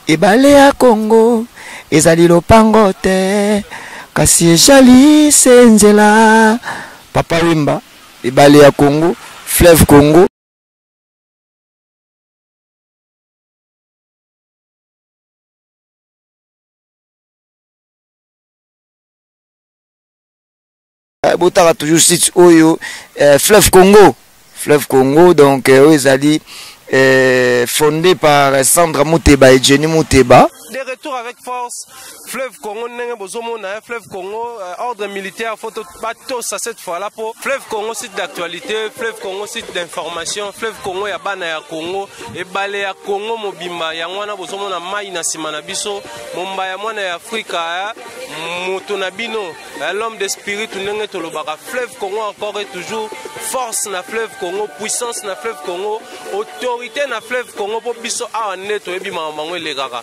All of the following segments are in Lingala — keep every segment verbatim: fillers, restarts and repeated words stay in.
ebale ya Congo ezali lopango te kasi ejali senzela Papa Wemba ebale ya Congo fleuve Congo botaka toujours site oyo euh, fleuve Congo fleuve Congo donc euh, ezali euh, fondé par Sandra Mouteba et Jenny Mouteba. De retour avec force, fleuve Congo, fleuve Congo, euh, ordre militaire, photo bateau, ça cette fois-là pour fleuve Congo, site d'actualité, fleuve Congo, site d'information, fleuve Congo, ya bana ya Congo, et balé ya Congo, mobimba, ya mwana bozomo na mai na simana biso, momba ya mwana ya Afrika, motonabino, l'homme d'esprit, tout n'enge tolobaka, fleuve Congo encore et toujours, force na fleuve Congo, puissance na fleuve Congo, autorité na fleuve Congo, pour biso a neto et bima mangwe les gaga.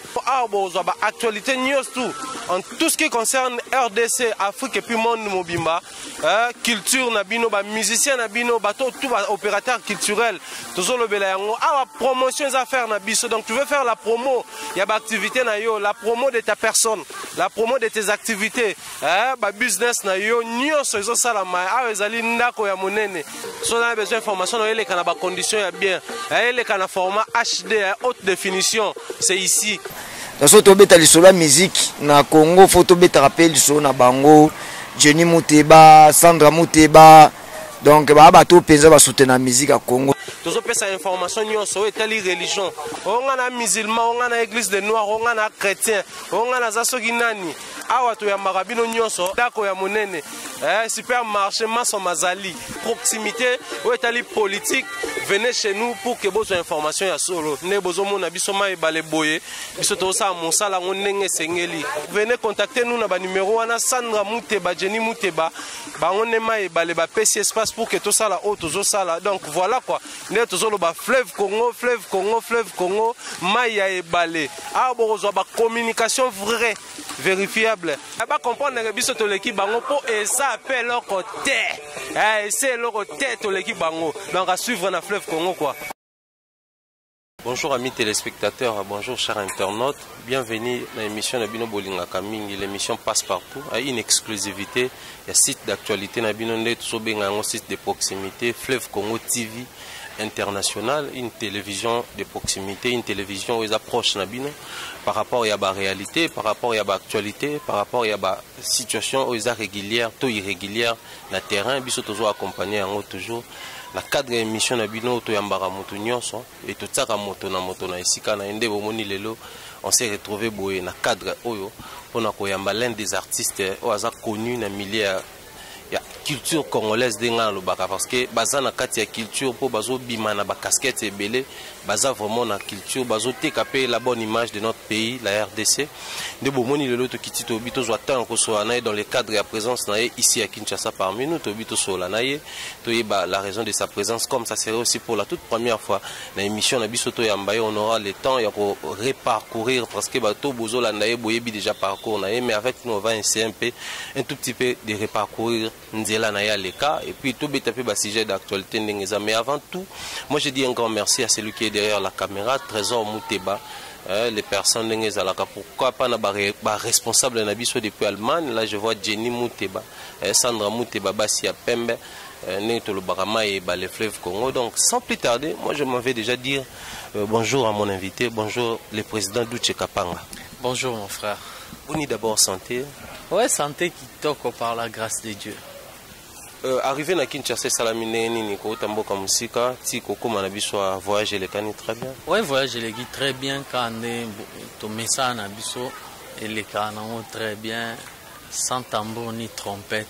Actualité news tout en tout ce qui concerne R D C, Afrique et puis monde mobimba, hein, culture nabino, ba musicien nabino, bateau tout ba opérateur culturel, toujours le belayango, ah promotion à faire nabiso. Donc tu veux faire la promo, il y a ba activité na yo, la promo de ta personne, la promo de tes activités, hein, ba business na yo, news so sala mai, ah ezali ndako ya monene. So on a besoin d'informations, on a kana ba conditions ya bien, hein, les kana format H D, hein, haute définition, c'est ici. Parce que tu beta lisolo musique na Congo, faut to beta rappel lisolo na bango, Jenny Mouteba, Sandra Mouteba, donc ba bato penza ba soutenir la musique à Congo. Tous opé sa information nyonso etali religion. On a musulman, on a église de noirs, on a chrétien, on a zasoki nani. Awa to ya marabino nyonso, dako ya monene. Eh, supermarché maso mazali, proximité, ou etali politique, venez chez nous pour que vos informations ya solo. Ne bozo mona biso ma ebale boye, biso to sa monsala ngonenge sengeli. Venez contacter nous na ba numéro wana Sandra Mouteba, Jenny Mouteba, ba ngone ma ebale ba P C espace pour que to sala o tozo sala. Donc voilà quoi. Ne tozo lo ba fleuve Congo, fleuve Congo, fleuve Congo, ma ya ebale. A bozo ba communication vraie, vérifiable. Ba comprendre que biso to l'équipe bango po et ça appelle leur côté. Eh, c'est leur côté to l'équipe bango. Donc à suivre na fleuve Congo quoi. Bonjour amis téléspectateurs, bonjour chers internautes, bienvenue dans l'émission Nabino Bolinga Kaming. L'émission passe partout, à une exclusivité, il y a site d'actualité Nabino Net, un site de proximité, Fleuve Congo T V international, une télévision de proximité, une télévision où ils approchent Nabino par rapport à la réalité, par rapport à l'actualité, par rapport à la situation où ils sont régulières, tout irrégulière, le terrain, ils sont toujours accompagnés toujours. La cadre émission na bino to yambara moto nyonso et to tsaka moto na moto na esika na ende bomoni lelo on s'est retrouvé boye na cadre oyo pona ko yamba l'un des artistes o aza connu na milieu ya culture congolaise denga lobaka parce que baza na kati ya culture po bazo bima na ba casquette ebele baza vraiment na culture bazo tekape la bonne image de notre pays la R D C de bomoni lelo to kitito bito zo atan ko so na dans le cadre ya présence na ici à Kinshasa parmi nous to bito so la na ye to yeba la raison de sa présence comme ça serait aussi pour la toute première fois na émission na biso to yamba on aura le temps ya ko reparcourir parce que bato bozo la na ye boyebi déjà parcours na ye mais avec nous on va essayer un peu un tout petit peu de reparcourir Nzela na ya les cas et puis tout betaper bas sujet d'actualité ndengeza mais avant tout moi je dis un grand merci à celui qui est derrière la caméra Trésor Mouteba euh, les personnes ndengeza la pourquoi pas na ba responsable na biso depuis Allemagne là je vois Jenny Mouteba euh, Sandra Mouteba basi ya Pembe euh, neto le barama et ba les fleuves Congo donc sans plus tarder moi je m'en vais déjà dire euh, bonjour à mon invité bonjour le président Douche Kapanga. Bonjour mon frère. Vous ni d'abord santé. Ouais, santé qui toque par la grâce de Dieu. Euh, arrivé à Kinshasa, Salamine, ni Kotambo Kamusika, ti Koko Manabiso a voyagé les cannes très bien. Ouais, voyagé les guides très bien quand ton message Nabiso et les cannes très bien, sans tambour ni trompette.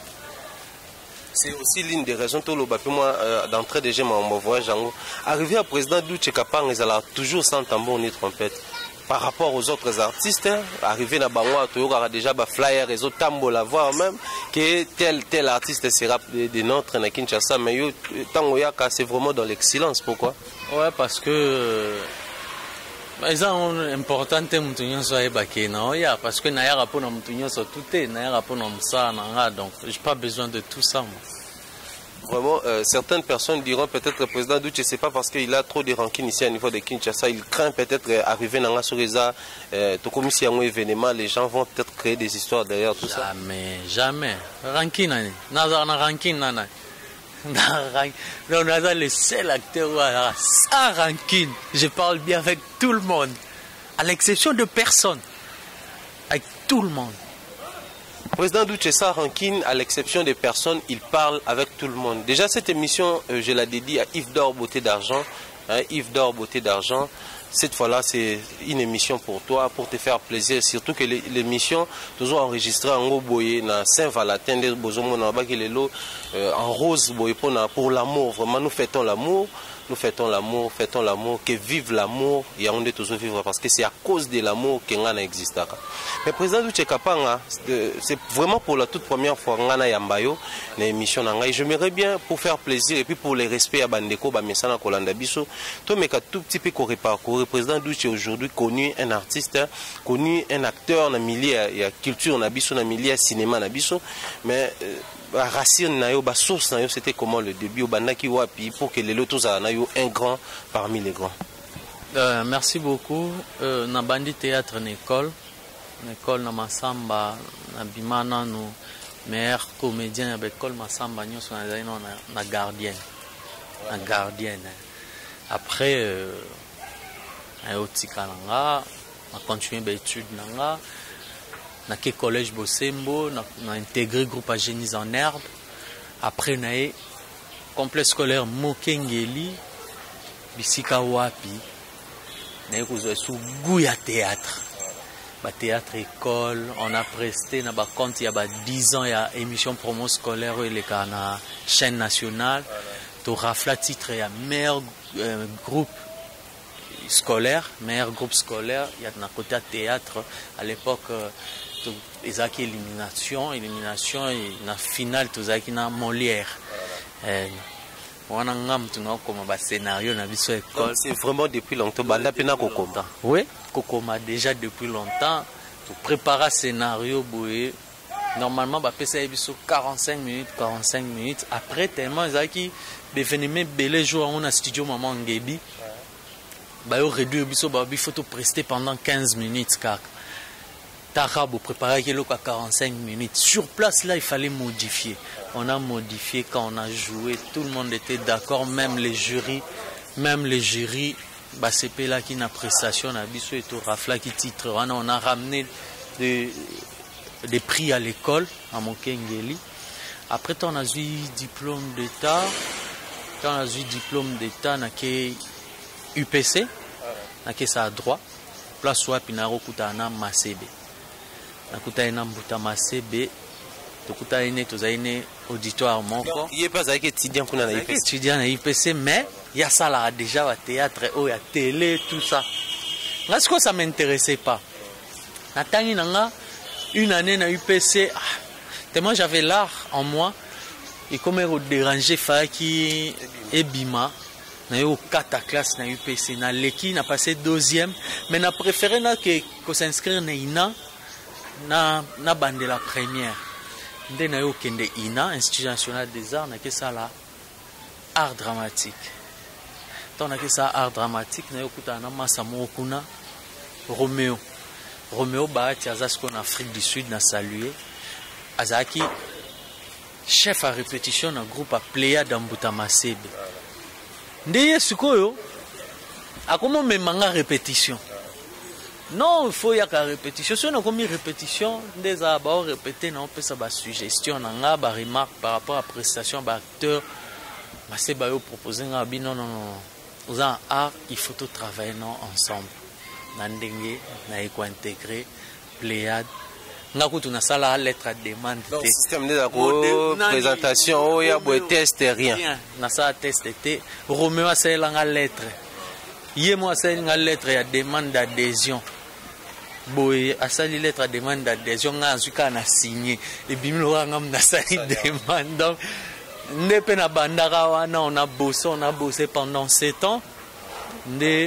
C'est aussi l'une des raisons tout le moi euh, d'entrée déjà mon voyage en haut. Arrivé à président Douche Kapang, ils allaient toujours sans tambour ni trompette. Par rapport aux autres artistes, hein, arrivé à Bangwa, tu auras déjà des flyers et autres tambours la voir même que tel tel artiste sera de, de notre na Kinshasa mais yo tangoyaka c'est vraiment dans l'excellence pourquoi? Ouais parce que ils ont important mutunyo so ebaki na ya parce que na ya rapona mutunyo so tout est na ya rapona musa na donc j'ai pas besoin de tout ça moi. Vraiment, euh, certaines personnes diront peut-être le président Douche, c'est pas parce qu'il a trop de rancune ici au niveau de Kinshasa, il craint peut-être arriver dans la Soreza, tout comme si il y a un événement, les gens vont peut-être créer des histoires derrière tout ça. Jamais, jamais. Rancune, n'a rancune, nana. On a le seul acteur sans rancune. Je parle bien avec tout le monde, à l'exception de personne. Avec tout le monde. Président Douche, sans rancune, à l'exception des personnes, il parle avec tout le monde. Déjà, cette émission, euh, je la dédie à Yves D'Or Beauté d'Argent. Hein, Yves D'Or Beauté d'Argent. Cette fois-là, c'est une émission pour toi, pour te faire plaisir. Surtout que l'émission, toujours enregistrée en haut boye, dans Saint-Valentin, en rose boye pour l'amour. Vraiment, nous fêtons l'amour. Nous fêtons l'amour, fêtons l'amour, que vive l'amour, et on est toujours vivre parce que c'est à cause de l'amour que Ngana existe. Mais président Douche Kapanga, c'est vraiment pour la toute première fois Ngana Yambayo, une émission Nanga. J'aimerais bien pour faire plaisir et puis pour le respect à Bandeko, Bamesana Kolanda Biso, toi mais tout petit peu qu'on reparcourt. Le président Douche est aujourd'hui connu un artiste, connu un acteur dans le milieu de culture, dans le milieu de cinéma, mais la racine, la source, c'était comment le début au Bandaki Wapi pour que les lotos aient un grand parmi les grands. Euh, merci beaucoup. Euh, na bandi théâtre une école, une école na masamba, na bimana nous meilleur comédien à l'école masamba nous sommes na na gardienne, na gardienne. Après, euh, à Otikalanga, on a continué mes études nanga. Na ke collège Bosembo, na, na intégré le groupe à génie en herbe. Après, na e complexe scolaire Mokengeli, Bisika Wapi, na e kouzoué sous Gouya théâtre. Ba théâtre école, on a presté, na ba compte il y a ba dix ans, il y a émission promo scolaire, il y a na chaîne nationale. To rafla titre, il y a meilleur euh, groupe scolaire, meilleur groupe scolaire, il y a un côté théâtre. À l'époque, ils ont élimination, élimination, et la finale, ils ont Molière. On a un scénario dans l'école. C'est vraiment depuis longtemps. Oui, Kokoma déjà depuis longtemps. Pour préparer un scénario, normalement, c'est quarante-cinq minutes, quarante-cinq minutes. Après, tellement, ils ont devenu belé jour en studio Maman Ngebi. Bah, au réduit, il faut tout prester pendant quinze minutes. Car Tara, pour préparer à quarante-cinq minutes. Sur place, là, il fallait modifier. On a modifié quand on a joué. Tout le monde était d'accord, même les jurys. Même les jurys, bah, c'est là qui n'a prestation, on a et tout, Rafla qui titre. On a ramené des, des prix à l'école, à Mokengeli. Après, on a eu diplôme d'État. Quand on a eu diplôme d'État, on a U P C, nake sa droit, place wapi na rokuta na Masebe. Nakuta ina mbuta Masebe, tokuta ine tozaine auditoire moko. Il est pas avec étudiant qu'on a na U P C. Étudiant na U P C, mais il y a ça là déjà au théâtre, il y a télé, tout ça. Est-ce que ça m'intéressait pas? Natangi nanga une année na U P C, ah, tellement j'avais l'art en moi, et comme il déranger Faki et Bima. Na eu quatre classes na U P C na leki na passé deuxième mais na préféré na que que s'inscrire na ina na na bande la première ndé na eu kende ina Institut national des arts na que ça là art dramatique tant na que ça art dramatique na eu kuta na Masamo kuna Roméo Roméo Bahati azasko en Afrique du Sud na salué azaki chef à répétition na groupe à Pléa d'Ambuta Masebe. Ndeye sikoyo akomo memanga répétition. Non, il faut y avoir répétition. Si on a commis répétition, des abats répéter non peut ça ba suggestion nanga ba remarque par rapport à prestation ba acteur. Ba c'est ba yo proposer nga bi non non non. Aux art, il faut tout travailler non ensemble. Nandenge na eko intégrer Pléiade. Nga kutu na sala lettre à demande. Donc système de présentation, il y a beau test rien. Na sa test était Roméo a sala nga lettre. Yé moi sala nga lettre à demande d'adhésion. Boy a sali lettre à demande d'adhésion nga azuka na signé et bimlo nga na sali demande. Donc ndepe na bandara wana on a bossé, on a bossé pendant sept ans. Ndé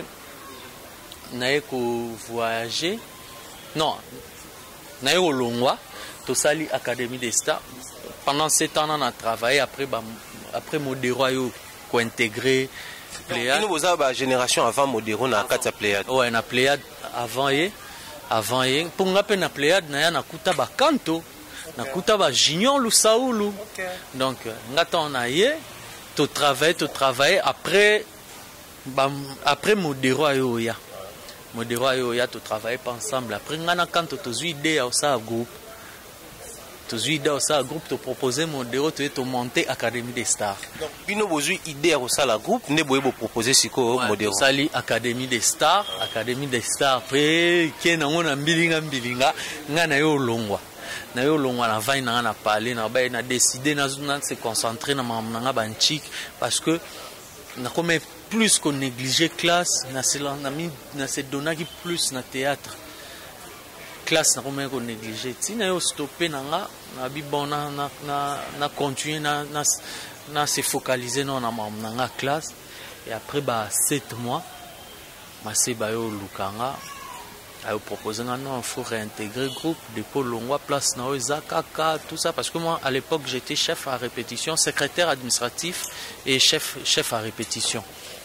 na eko voyager. Non. Naye Olongwa, to sali Académie des Stars. Pendant sept ans, on a travaillé. Après, bah, après Modero yo ko intégrer Pléiade. Nous avons la génération avant Modero na kati Pléiade. Ouais, na Pléiade avant ye, avant ye. Pour ngape na Pléiade na ya na kuta ba kanto, na kuta ba Junior Lusaulu. Donc ngata on a ye, to travailler, to travailler après ba, après Modero yo ya. Modero yo ya to travailler pas ensemble. Après ngana kanto to zui idée au sa groupe. To zui idée au sa groupe to proposer Modero to to monter Académie des Stars. Donc bino bozui idée au sa la groupe ne boye bo proposer siko Modero. Sali Académie des Stars, Académie des Stars après qui na ngona mbilinga mbilinga ngana yo longwa. Na yo longwa na vai na na parler na ba na décider na se concentrer na mamnanga banchik parce que na comme plus qu'on négligeait classe na se na se donaki plus na théâtre. Classe na comme qu'on négligeait. Si na yo stopper na nga na bi bon na na na continuer na na na se focaliser non na mamnanga classe. Et après bah sept mois, ma seba yo lukanga a proposé non, il faut réintégrer le groupe depuis Longwa place na Zakaka tout ça parce que moi à l'époque j'étais chef à répétition, secrétaire administratif et chef chef à répétition.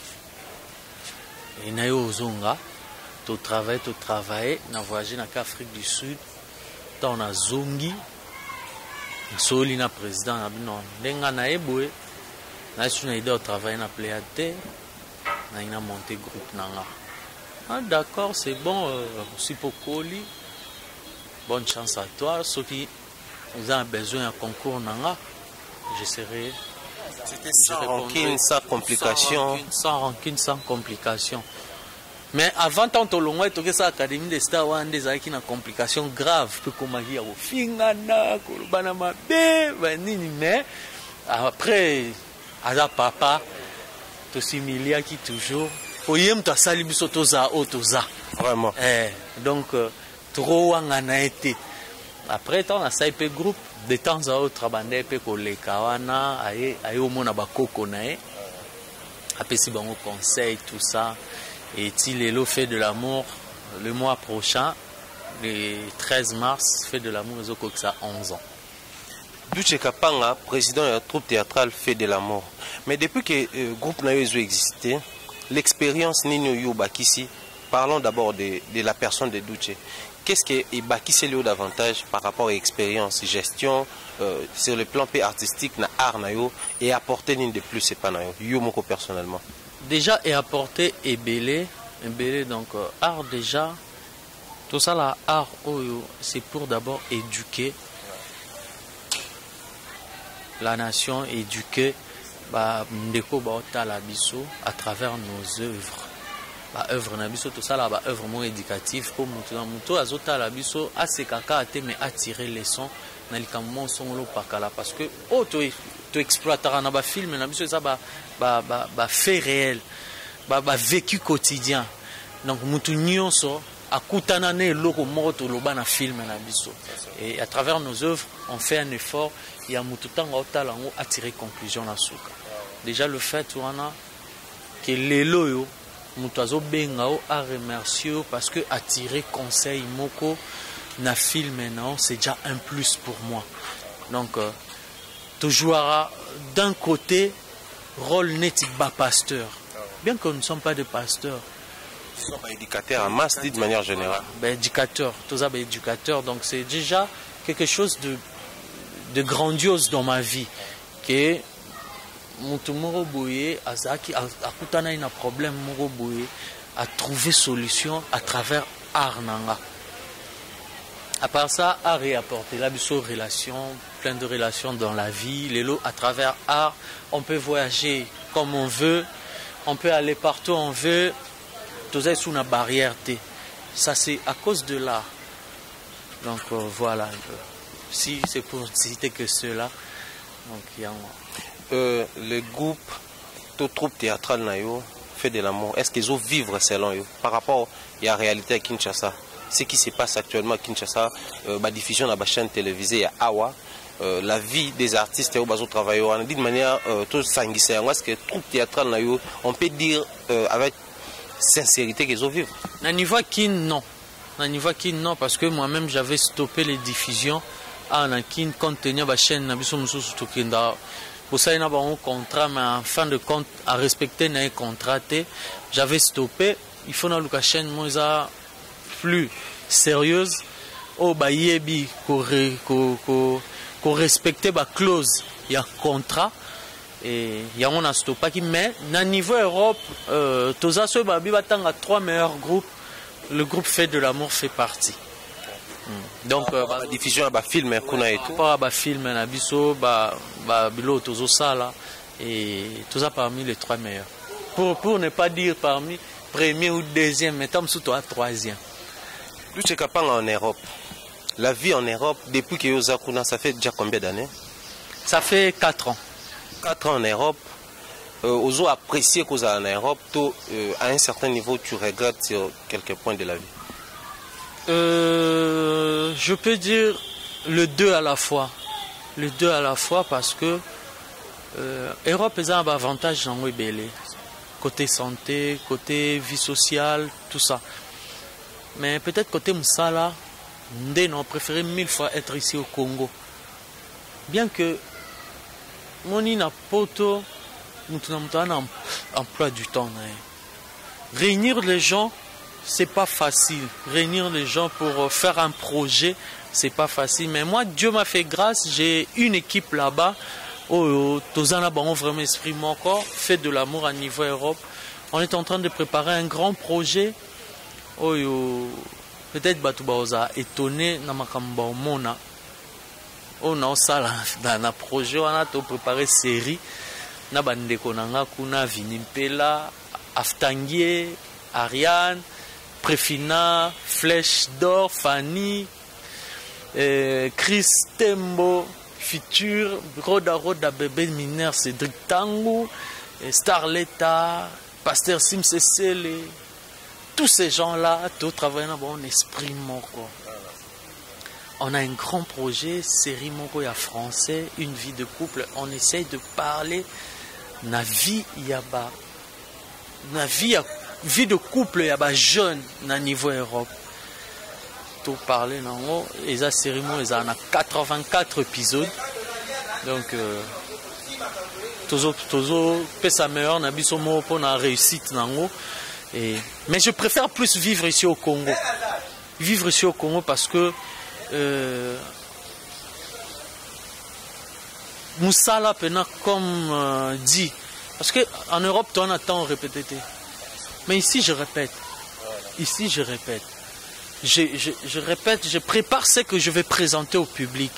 Et na yo zonga, tu travailles, tu travailles, na voyagé na Afrique du Sud, dans na zongi, na soli na président na bino, denga na eboe. Là, je suis aidé au travail na Pléiade, na ina monté groupe nanga. Ah d'accord, c'est bon, euh, aussi pour Koli. Bonne chance à toi. Ceux qui ont besoin d'un concours nanga, je serai. C'était sans rancune, sans complication. Sans rancune, sans complication. Mais avant tant que l'on ait toqué ça Académie des Stars, on a des acquis une complication grave. Que comme il y a au fingana, kolbanama be, mais après. Aza papa, to similia qui toujours. Oyem to sali biso toza o toza. Vraiment. Eh, donc trop wangana été. Après tant na saipe groupe de temps à autre bande pe ko lekawana aye aye au mona bakoko nae. Apesi bango conseil tout ça et Tilelo fait de l'amour le mois prochain le treize mars fait de l'amour les okoksa onze ans. Duche Kapanga, président de la troupe théâtrale, fait de la mort. Mais depuis que le euh, groupe Nayozo existait, l'expérience Nino Yo Bakissi, parlons d'abord de, de la personne de Duche. Qu'est-ce que Bakissi lui davantage par rapport à l'expérience, gestion, euh, sur le plan artistique, na art Nayo, et apporter l'une de plus, c'est pas Nayo, Yo Moko personnellement. Déjà, et apporter Ebele, Ebele donc euh, art déjà, tout ça là, art, c'est pour d'abord éduquer la nation éduquée bah ndeko ba otala biso à travers nos œuvres ba œuvre na biso tout ça là ba œuvre mo éducative pour mutu na mutu azota la biso asekaka ate mais attirer leçon na likambo songolo pakala parce que oh to to exploitera na ba film na biso ça ba ba ba, ba fait réel ba ba vécu quotidien donc mutu nyonso akutana ne loko moko to loba na film na biso et à travers nos œuvres on fait un effort. Il y a Moututanga Otalango à tirer conclusion la souka. Déjà le fait que les loyaux, Moutazo Bengao a remercié parce que attirer conseil Moko na film maintenant c'est déjà un plus pour moi. Donc euh, tu joueras d'un côté rôle net bas pasteur. Bien que nous ne sommes pas des pasteurs. Nous sommes éducateurs en masse dit de manière générale. Ben, éducateurs, tous ça ben, éducateurs. Donc c'est déjà quelque chose de de grandiose dans ma vie que mutu moko boye azaki akutana ina problème moko boye a trouvé solution à travers art nanga. À part ça, art apporté la biso relation, plein de relations dans la vie, les lots à travers art, on peut voyager comme on veut, on peut aller partout on veut, tout ça sous une barrière T. Ça c'est à cause de l'art. Donc euh, voilà un peu. Si c'est pour citer que cela, donc il y a euh, le groupe, tout troupe théâtral Nayo fait de l'amour. Est-ce qu'ils ont vivre selon eux par rapport à la réalité à Kinshasa? Ce qui se passe actuellement à Kinshasa, euh, la diffusion de la chaîne télévisée à Awa, euh, la vie des artistes et au travail, on dit de manière euh, tout sanguinaire. Est-ce que troupe théâtral Nayo, on peut dire euh, avec sincérité qu'ils ont vivre? À niveau Kin, non. À niveau Kin, non, parce que moi-même j'avais stoppé les diffusions. Ah, na kin compte tenu la chaîne na biso mususu tokinda Pour ça, il y a un contrat, mais en fin de compte, à respecter un contrat, j'avais stoppé. Il faut que la chaîne soit plus sérieuse. Oh, bah, yebi, qu'on respecte la clause, il y a contrat. Et il y a un stoppé. Mais, à niveau Europe, euh, tous ceux qui ont trois meilleurs groupes, le groupe Fait de l'amour fait partie. Mm. Donc, euh, bah, la diffusion de film, et tout. Pas film, nabiso, bah, bah, bilo, tous ça là, et tout ça parmi les trois meilleurs. Pour, pour ne pas dire parmi premier ou deuxième, mais comme surtout à troisième. Luche Kapanga en Europe. La vie en Europe, depuis que Yozakuna, ça fait déjà combien d'années? Ça fait quatre ans. Quatre ans en Europe. Euh, aux apprécié qu'on a en Europe, tout, euh, à un certain niveau, tu regrettes sur quelques points de la vie. Euh, je peux dire le deux à la fois. Le deux à la fois parce que euh, Europe a un avantage dans le côté santé, côté vie sociale, tout ça. Mais peut-être côté Moussala, on préférait mille fois être ici au Congo. Bien que Moni n'a pas tout, nous avons un emploi du temps. Réunir les gens, c'est pas facile. Réunir les gens pour faire un projet, c'est pas facile. Mais moi, Dieu m'a fait grâce, j'ai une équipe là-bas. Oh, tous en ont vraiment esprit mon corps, fait de l'amour à niveau Europe. On est en train de préparer un grand projet. Oh, peut-être Batouba Oza étonné dans ma mona. Oh non, ça là, dans un projet, on a préparé une série. Na bandeko nanga kuna Vinimpela, Aftangier, Ariane, Préfina, Flèche d'Or, Fanny, euh, Chris Tembo, Futur, Roda Roda Bébé Mineur, Cédric Tango, Starletta, Pasteur Sim Cécile, tous ces gens-là, tout travaillent dans mon esprit moko. On a un grand projet, série moko ya français, une vie de couple. On essaye de parler na vie yaba, na vie vie de couple yaba jeune na niveau Europe. Tout parler nango, et ça série mo, ils en a quatre-vingt-quatre épisodes. Donc euh, tozo tozo pesa meilleur na biso mo pour na réussite nango. Et mais je préfère plus vivre ici au Congo. Vivre ici au Congo parce que Euh, Moussala pena comme euh, dit, parce qu'en Europe on attend répéter, mais ici je répète, ici je répète, je, je, je répète, je prépare ce que je vais présenter au public,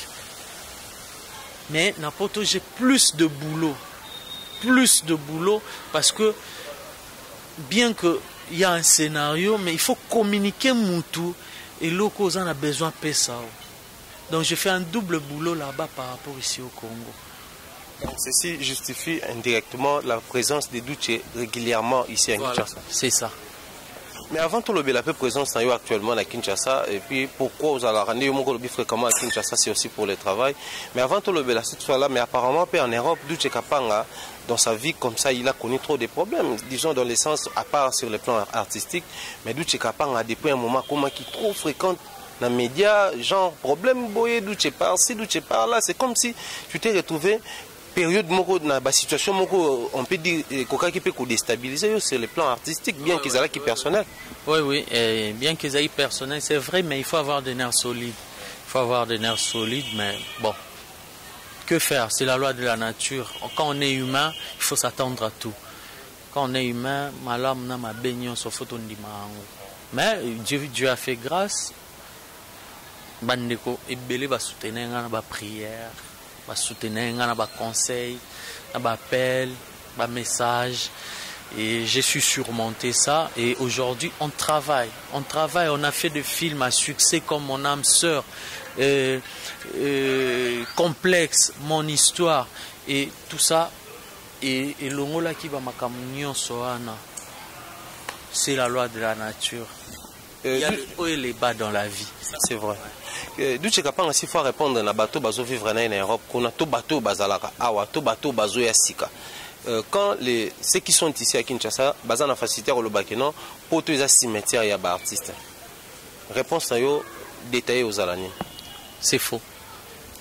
mais n'importe où j'ai plus de boulot, plus de boulot parce que bien que il y a un scénario, mais il faut communiquer Moutou. Et locaux en a besoin de ça. Donc je fais un double boulot là-bas par rapport ici au Congo. Donc ceci justifie indirectement la présence des Douche régulièrement ici à Kinshasa. Voilà, c'est ça. Mais avant tout le la présence actuellement à Kinshasa, et puis pourquoi vous allez rendre fréquemment à Kinshasa, c'est aussi pour le travail. Mais avant tout le cette fois-là, mais apparemment en Europe, Douche Kapanga, dans sa vie comme ça, il a connu trop de problèmes, disons dans le sens, à part sur le plan artistique, mais Douche Kapanga, depuis un moment, comment qui trop fréquente dans les médias, genre problème, boye, Douche par ci, Douche par là, c'est comme si tu t'es retrouvé période dans la situation, on peut dire qui peut déstabiliser sur le plan artistique, bien qu'ils aient qui personnel. Oui, oui, et bien qu'ils aient personnel, c'est vrai, mais il faut avoir des nerfs solides. Il faut avoir des nerfs solides, mais bon. Que faire? C'est la loi de la nature. Quand on est humain, il faut s'attendre à tout. Quand on est humain, ma lame n'a ma baignon sur photo de mais Dieu, Dieu a fait grâce. Bandeko et belé va soutenir dans la prière, va soutenir dans la conseil, dans l'appel, dans message. Et j'ai su surmonter ça. Et aujourd'hui, on travaille. On travaille. On a fait des films à succès comme Mon âme sœur, euh, euh, Complexe, Mon histoire. Et tout ça. Et l'ongola qui va m'accompagner soana. C'est la loi de la nature. Il y a les hauts et les bas dans la vie. C'est vrai. D'où tu es capable de répondre à bateau bazo vivre en Europe, qu'on a tout bateau bazalaka, awa tout bateau bazo yasika. Quand les ceux qui sont ici à Kinshasa, bazan a facilité au Lobakeno pour tous les cimetières et les artistes. Réponse à yo détaillée aux alaniens. C'est faux.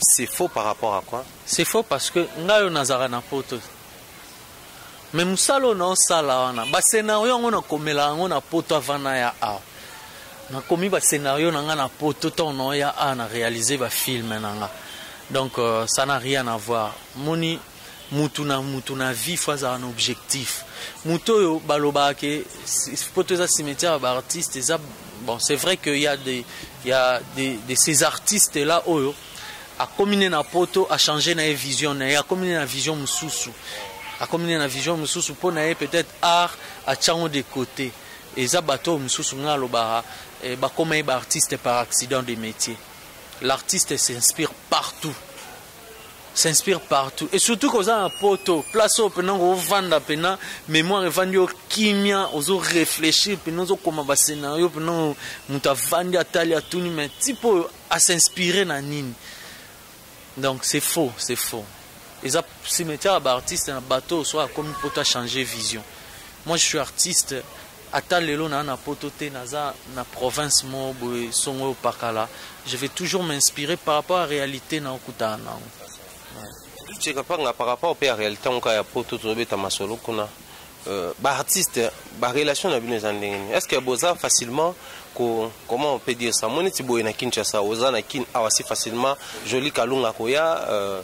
C'est faux par rapport à quoi? C'est faux parce que ngayo nazara na poto. Mais musalo na sala wana. Ba scénario ngona komela ngona poto avana ya a. Na komi ba scénario na nga na poto tono ya a na réaliser ba film na nga. Donc euh, ça n'a rien à voir. Moni mutu na mutu na vie fois un objectif. Muto yo baloba ke poto za cimetière ba artiste ça bon c'est vrai qu'il y a des il y a des de ces artistes là oyo a combiné na poto a changé na vision na a combiné na vision mususu a combiné na vision mususu pour na peut-être art a chango de côté et za bato mususu ngalo ba ba comme ba artiste par accident de métier. L'artiste s'inspire partout. S'inspire partout. Et surtout quand on a un poteau, place au pendant qu'on vend pendant mémoire vendu au kimia, on réfléchir pendant qu'on comme un scénario pendant on t'a vendu à talia tout mais tipo à s'inspirer na nini. Donc c'est faux, c'est faux. Et ça cimetière artiste un bateau soit comme pour toi changer vision. Moi je suis artiste. Ata lelo na na potote naza na province mo boy songo pakala. Je vais toujours m'inspirer par rapport à la réalité na okuta na. Tu sais par rapport à la réalité on ka ya pototo beta masolo kuna euh ba artiste ba relation na bino zandengeni. Est-ce que boza facilement ko comment on peut dire ça moneti boy na Kinshasa oza na kin awasi facilement joli kalunga koya euh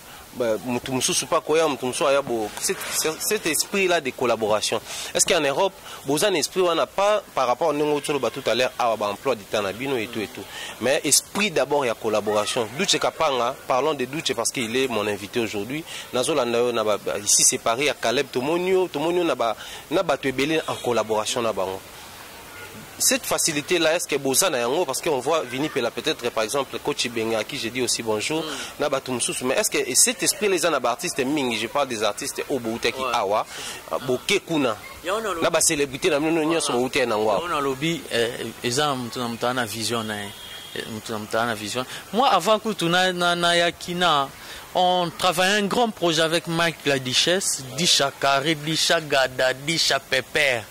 cet esprit là de collaboration. Est-ce qu'en Europe vous avez un esprit on n'a pas par rapport à nous tout à l'heure à emploi du temps et tout et tout mais esprit d'abord il y a collaboration. Douche Kapanga, parlons de Douche parce qu'il est mon invité aujourd'hui. Ici c'est Paris à Caleb Tomonio Tomonio n'a pas n'a pas en collaboration là-bas. Cette facilité-là, est-ce que Boza n'a pas parce qu'on voit Vini Pela peut-être par exemple Coach Benga à qui j'ai dit aussi bonjour, n'a pas tout mais est-ce que cet esprit les artistes mingi, je parle des artistes au Bouteki Awa, Boke Kuna, n'a pas célébrité dans l'union sur Bouteki Nangwa. On a lobby, exemple, tu as une vision, vision. Moi, avant que tu n'aies Kina, on travaillait un grand projet avec Mike la Duchesse, Disha Carré, Disha Gada, Disha Pepper.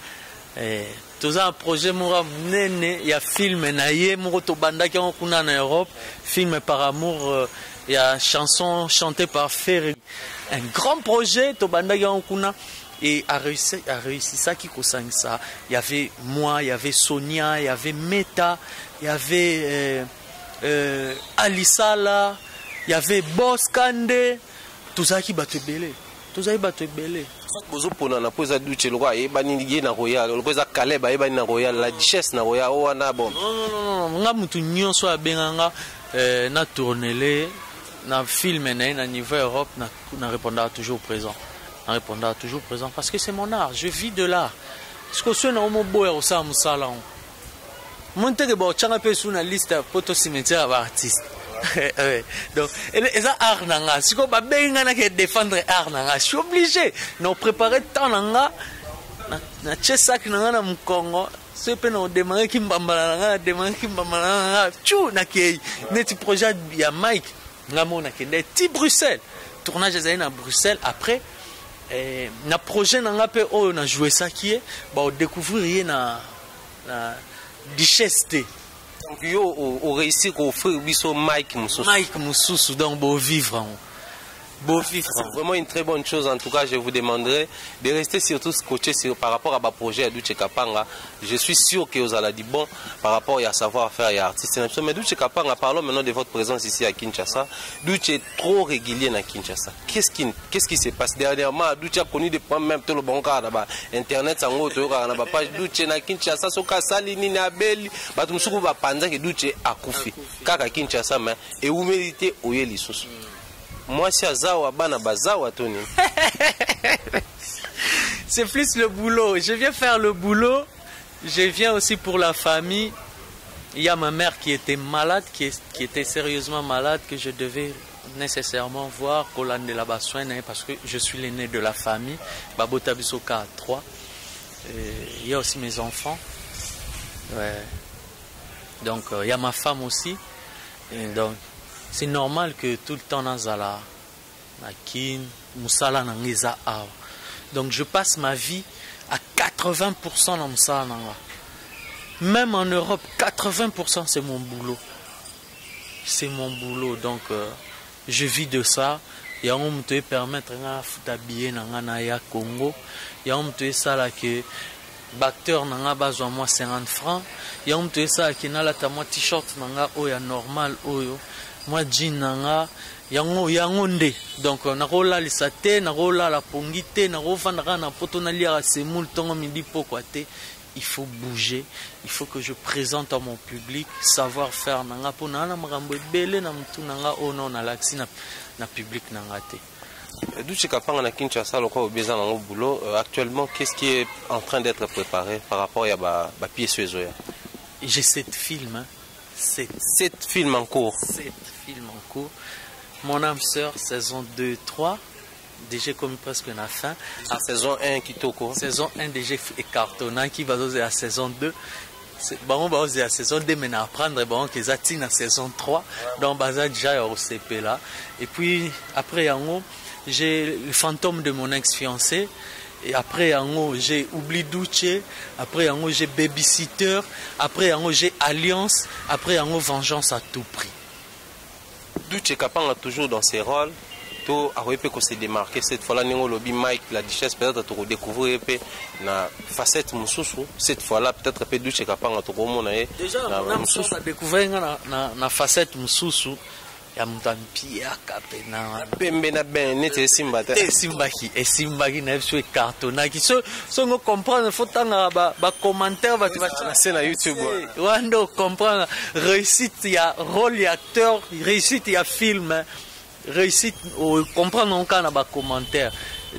Tout un projet moura nene il y a film naie moto banda qui on kuna en Europe film par amour il y a chanson chantée par Ferry un grand projet to banda qui on kuna et a réussi a réussi ça qui concerne ça il y avait moi il y avait Sonia il y avait Meta il y avait euh, euh, Alisala il y avait Boss Kande tout ça qui battait belé tout ça qui battait belé. Bozo pona na poza Douche le roi e bani lié na royal le poza Caleb e bani na royal la Duchesse na royal o wana bon non non non nga mutu nyonso abenganga euh, na tourner na film na na niveau Europe na na répondra toujours présent na répondra toujours présent parce que c'est mon art je vis de l'art ce que c'est na mo boya o sa musala monte que bo changa pe sur na liste poto cimetière artiste. Donc, et ça art nanga. Si on va bien défendre art nanga, je suis obligé. Nous préparer tant nanga. Na chesak nanga na Congo. Ce que nous demandons qui mbambala nanga, demandons qui mbambala nanga. Tchou na kei. Neti projet il y a Mike. Ngamo na kende. Ti Bruxelles. Tournage des années à Bruxelles. Après, eh, na projet nanga pe oh na joué ça qui est. Bah on découvrir na na Duchesse. Yo au réussir au frère biso Mike Moussous. Mike Moussous donc beau vivre. Beau vivre. C'est vraiment une très bonne chose en tout cas je vous demanderai de rester surtout scotché sur par rapport à ma projet à Douche Kapanga. Je suis sûr que vous allez dire bon par rapport à savoir-faire et artiste mais Douche Kapanga parlons maintenant de votre présence ici à Kinshasa. Douche est trop régulier à Kinshasa. Qu'est-ce qui qu'est-ce qui se passe dernièrement Douche a connu des problèmes même tout le bon cas là-bas internet en haut tu na page Douche na Kinshasa soka salini na beli batu musuku ba panza que Douche a koufi kaka Kinshasa mais et vous méritez oyer les sous. Moi, c'est c'est plus le boulot. Je viens faire le boulot. Je viens aussi pour la famille. Il y a ma mère qui était malade, qui, est, qui était sérieusement malade, que je devais nécessairement voir Colane de la Bassoine, parce que je suis l'aîné de la famille. Babota Bisoka a trois. Il y a aussi mes enfants. Ouais. Donc, euh, il y a ma femme aussi. Et donc, c'est normal que tout le temps nazala nakin musala nangeza awa. Donc je passe ma vie à quatre-vingts pour cent dans musala nanga. Même en Europe, quatre-vingts pour cent c'est mon boulot. C'est mon boulot donc euh, je vis de ça. Yango mutu permettre nga futa billet na nga na ya Congo. Yango mutu sala que acteur nanga bazwa moi cinquante francs. Yango mutu sala que na lata moi t-shirt nanga oya normal oyo. Moi jean nanga yango yango nde. Donc nakola lisate, nakola la pongite, nakofanda na poto na lia semoul tongo midi poko te. Il faut bouger, il faut que je présente à mon public savoir faire nanga po na na makambo ebele na mutu nanga ono na laxi na na public nanga te. Douche Kapanga na Kinshasa loko obeza na boulot actuellement qu'est-ce qui est en train d'être préparé par rapport à ba ba pièce zoya? J'ai sept films hein. sept sept films en cours. sept films en cours. Mon âme sœur saison deux trois déjà comme presque la fin. À saison un qui toko. Saison un déjà est cartonnant qui va oser à saison deux. Bon, on va oser à saison deux mais apprendre bon que ça tient à saison trois. Donc baza déjà au C P là. Et puis après en haut, j'ai le fantôme de mon ex-fiancé. Et après en haut, j'ai Oubli Douche. Après en haut, j'ai Babysitter. Après en haut, j'ai Alliance. Après en haut, Vengeance à tout prix. Douche Kapanga toujours dans ses rôles. A peut se démarquer cette fois-là, lobby Mike, la Duchesse, peut-être à redécouvrir la facette Moussoussou. Cette fois-là, peut-être peu Douche Kapanga à monde. Déjà, on a découvert la facette Moussoussou. Il y a un pied à caper. Pembe na ben, net et simba. Et simba qui est simba qui n'est pas cartonnant. Qui se sont comprendre, il faut tant bas commentaire, va la scène à YouTube. Wando comprendre réussite, il y a rôle, il y a acteur, réussite, il y a film. Réussite au comprendre en cas na commentaire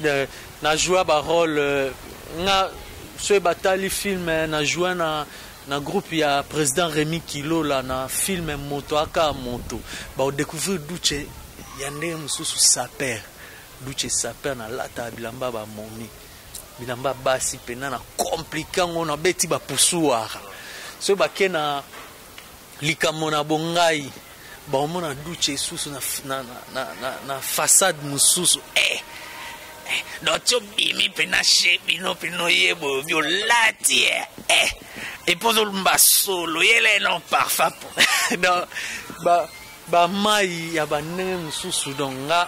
na jouer ba rôle na ce batali film na jouer na na groupe ya président Rémi Kilo là na film moto aka moto ba découvrir Douche yande mususu saper Douche saper na lata bilamba ba moni bilamba basi pena na compliqué ngona beti ba pusuara ce ba kena likamona bongai. Bon, on a Douche sous na na na na na façade mususu eh eh notre bimi pena chebi no peno yebo violati eh et poso mba solo yele non parfait non ba ba mai ya ba nene mususu donga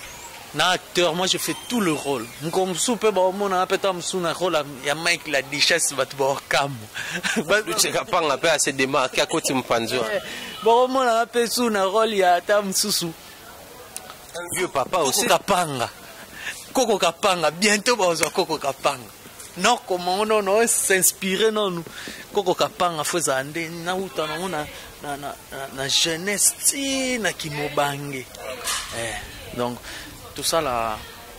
na acteur moi je fais tout le rôle comme soupe ba on a peut-être musu na rôle ya Mike la Duchesse va te voir comme Douche Kapanga peut se démarquer à côté mpanzo. Bon, on a appelé sous un rôle, il y a Tam Soussou. Vieux papa aussi. Coco Kapanga. Coco Kapanga. Bientôt, on va Coco Kapanga. Non, comment on a s'inspirer, non, nous. Coco Kapanga, faut zande, na uta, na na na na na jeunesse, ti na kimobange. Eh, donc, tout ça là,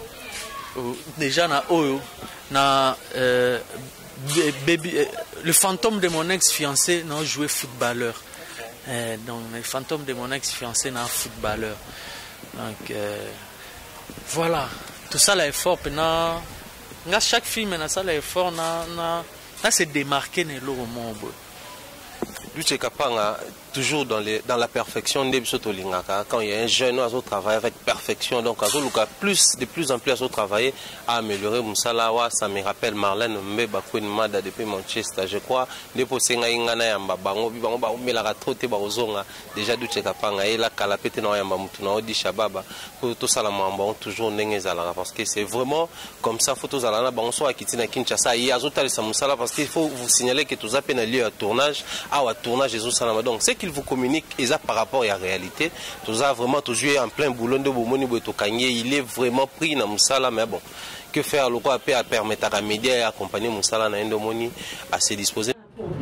déjà na oyo, na euh, baby, euh, le fantôme de mon ex-fiancé, non, joué footballeur. Euh, donc le fantôme de mon ex-fiancé est un footballeur. Donc euh, voilà, tout ça là est fort. Pendant chaque film, ça là est fort. Là c'est démarqué dans le monde. Douche Kapanga, toujours dans, les, dans la perfection, quand il y a un jeune qui travaille avec perfection, donc plus, de plus en plus à travailler à améliorer Moussalawa, ça me rappelle Marlène Mbebakoun Mada depuis Manchester, je crois. Depuis Ngana Yamba Bango, Bango, mais la ratrote Barozonga, déjà Douche Kapanga, et la Kalapete na Yamba Mutuna, Di Shababa, pour tout ça, la Mamba, toujours Nengezalara, parce que c'est vraiment comme ça, photos à la Bango, à Kitina Kinshasa, et à Zotal Samoussala, parce qu'il faut vous signaler que tout ça peine lieu à tournage, à tournage et Salama. Donc, c'est qu'il vous communique et ça par rapport à la réalité. Tout ça vraiment tout joué en plein boulot de Bomoni Boutokanye. Il est vraiment pris dans Moussala, mais bon, que faire le quoi à permettre à médias et accompagner Moussala dans Indomoni à se disposer.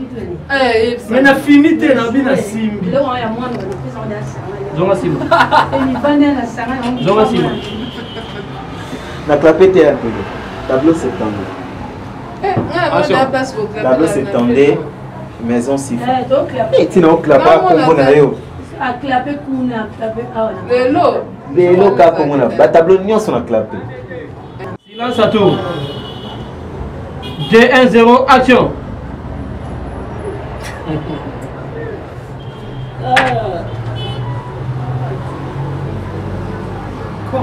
Mais na finité na bina simbi. Zonga simbi. Zonga simbi. Na clapé un peu. Tableau septembre. Tableau septembre. Maison siffle. Et tu n'as pas clapé comme on a eu. A clapé qu'on a clapé. Le lot. Le lot comme on a. La tableau nion sont a clapé. Silence à tout. deux un zéro action. Quoi?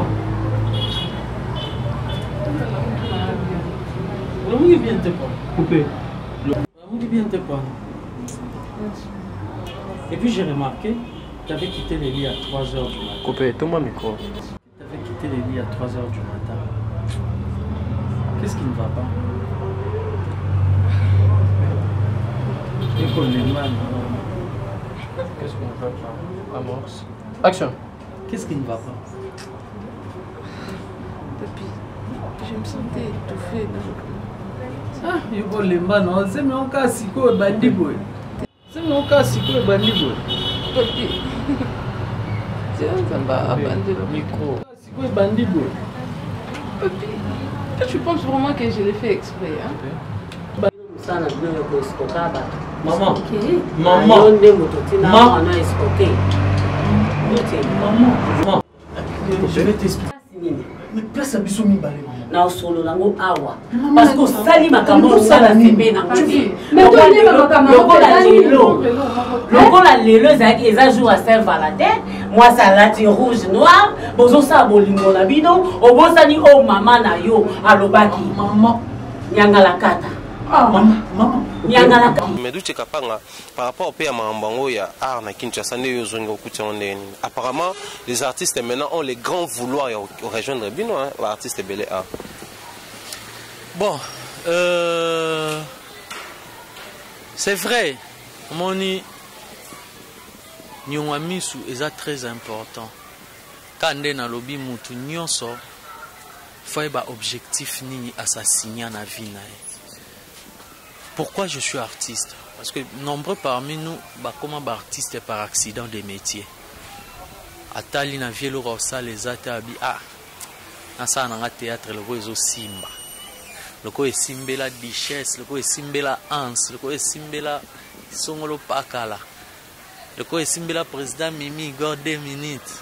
Le mouille vient te prendre. Coupé. Le mouille vient te prendre. Et puis j'ai remarqué, Tu avais quitté les lits à trois heures du matin. Coupé, toi micro. Tu avais quitté les lits à trois heures du matin. Qu'est-ce qui ne va pas? École les man. Qu'est-ce qu'on ne va pas? Amorce. Action. Qu'est-ce qui ne va pas? Papi, je me sentais étouffée. Ah, école les man, c'est mon cas si quoi bandi boy. C'est mon cas si quoi bandi boy. Papi, c'est un samba abandonné. Micro. Si quoi bandi boy. Papi, tu penses vraiment que je l'ai fait exprès, hein? Maman, Ok. maman, maman, maman, je vais t'expliquer. Mais place à bisou mi balé, maman. Na solo lango awa parce que sali makambo sala sembe na Papi, mais toi tu vas makambo la lelo loko la lelo ezaki eza jour à Saint-Valentin moi ça lati rouge noir bozo sa bolingo na bino obosani o mama na yo alobaki Maman, nyanga la kata ah maman, maman. nyanga la kata Mais d'où tu capanga par rapport au pays à Mambango, il y a art na Kinshasa ne yozongo kutonde. Apparemment, les artistes maintenant ont les grands vouloirs au rejoindre Bino, hein, l'artiste belé art. Bon, euh, c'est vrai, moni nyongamisu est très important. Quand on a lobby mutu nyonso, faut avoir objectif ni assassiner na vie na. Pourquoi je suis artiste? Parce que nombreux parmi nous, bah, comment bah, artiste par accident des métiers. Atali na vielo rosa les atabi ah, na sa na théâtre le réseau Simba. Le ko esimbela Duchesse, le ko esimbela Hans, le ko esimbela Songolo Pakala. Le ko esimbela président Mimi Igor deux minutes.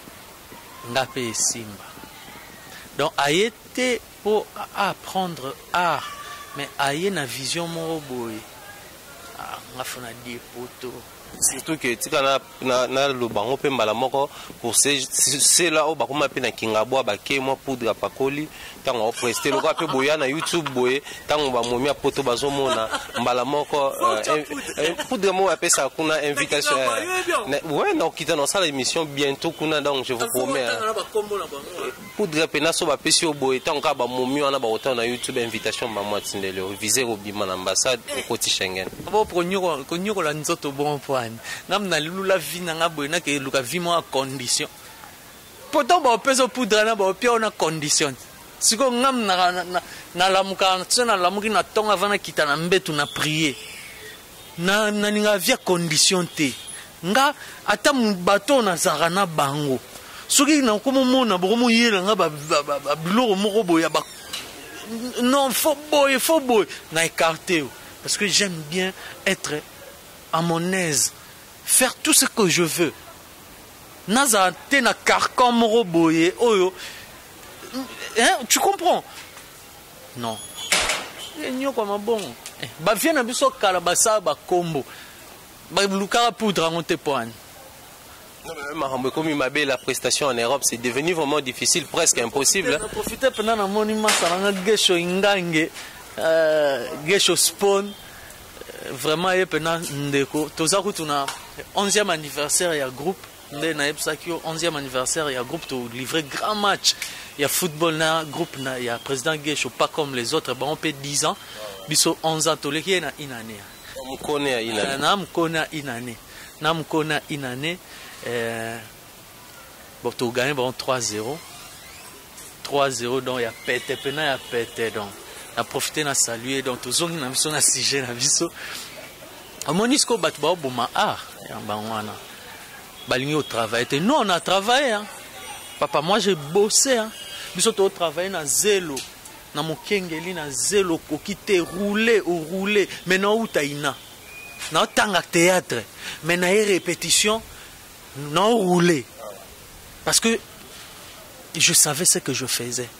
Ngape Simba. Donc a été pour apprendre art. Mais aïe na vision moro boy. Ah, on a fait des poteaux. Surtout que tu as na le bango pe mbala moko pour ces c'est là où ba kuma pe na kingabo ba ke mo poudre pakoli tango o prester le ko pe boya na YouTube boye tango ba momi poto bazo mona mbala moko poudre mo appelle ça kuna invitation. Ouais non kita dans ça l'émission bientôt kuna donc je vous promets. Poudre pe na so ba pesi o boye tango ka ba momi wana ba autant na YouTube invitation ba moi tindele viser au bima na ambassade au côté Schengen. Abo pronyo konyo la nzoto bon point. Ngam na lula vie na ngabo na ke luka vie mo a condition. Pourtant ba peso poudre na ba pia na condition. Siko ngam na na na lamuka na lamuki na tonga vana kita na mbetu na prier. Na na ninga via condition te. Nga ata bato na zara na bango. Soki na komo mona bomo yela nga ba biloko moko boya ba. Non, faut boy, faut boy na écarté parce que j'aime bien être à mon aise, faire tout ce que je veux. Naza tena carcan moro boye oyo. Hein, tu comprends? Non. Nyo kwa mabon. Ba viena biso kala basa ba kombo. Ba lukara poudre en te poane. Comme il m'a dit, la prestation en Europe, c'est devenu vraiment difficile, presque impossible. Je profite pendant la monument, ça n'a pas gesho ingange, gesho spawn. Vraiment, il y a pendant ndeko. Toza kutuna onzième anniversaire, il y a groupe. Ndé na epsakio onzième anniversaire, il y a groupe to livrer grand match. Il y a football na groupe na, il y a président gesho pas comme les autres. Bon, on peut dix ans, biso onze ans toleki na inane. On connaît à inane. Na mkona inane. Na mkona inane. Euh, bon, tu as gagné bon, trois zéro. trois zéro, donc il y a pété, il y a pété. Donc, on a profité, on a salué. Donc, tout le monde a vu un sujet. On a dit que tu as dit ah, au travail. Nous, on a travaillé. Hein. Papa, moi, j'ai bossé. Hein. Nous avons travaillé dans zélo. Dans mon kengeli, dans zélo, qui t'est roulé ou roulé. Maintenant, où tu as ina? Dans le théâtre. Maintenant, il y a répétition. Non roulé. Parce que je savais ce que je faisais.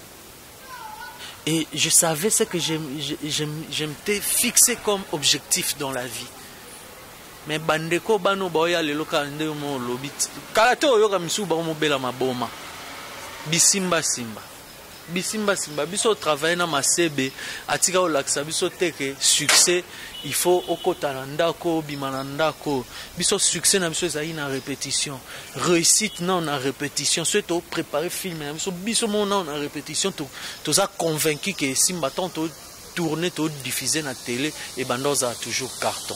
Et je savais ce que je, je, je, je m'étais fixé comme objectif dans la vie. Mais bandeko bano boya le loka nde mo lobit. Kalato yo ka misu ba mo bela maboma. Bisimba simba. bisimba simba biso travailler na masebe atika olakisa biso teke succès il faut okota na ndako bima na ndako biso succès na biso ezali na répétition réussite na na répétition soit to préparer film na biso biso mo na na répétition to toza convaincu que simba tant to tourner to diffuser na télé et bandoza toujours carton.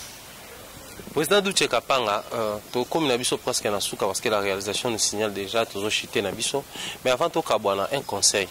Président Duche Kapanga, euh, to comme nabiso presque na souka parce que la réalisation nous signale déjà toujours chité nabiso. Mais avant to kabwana un conseil.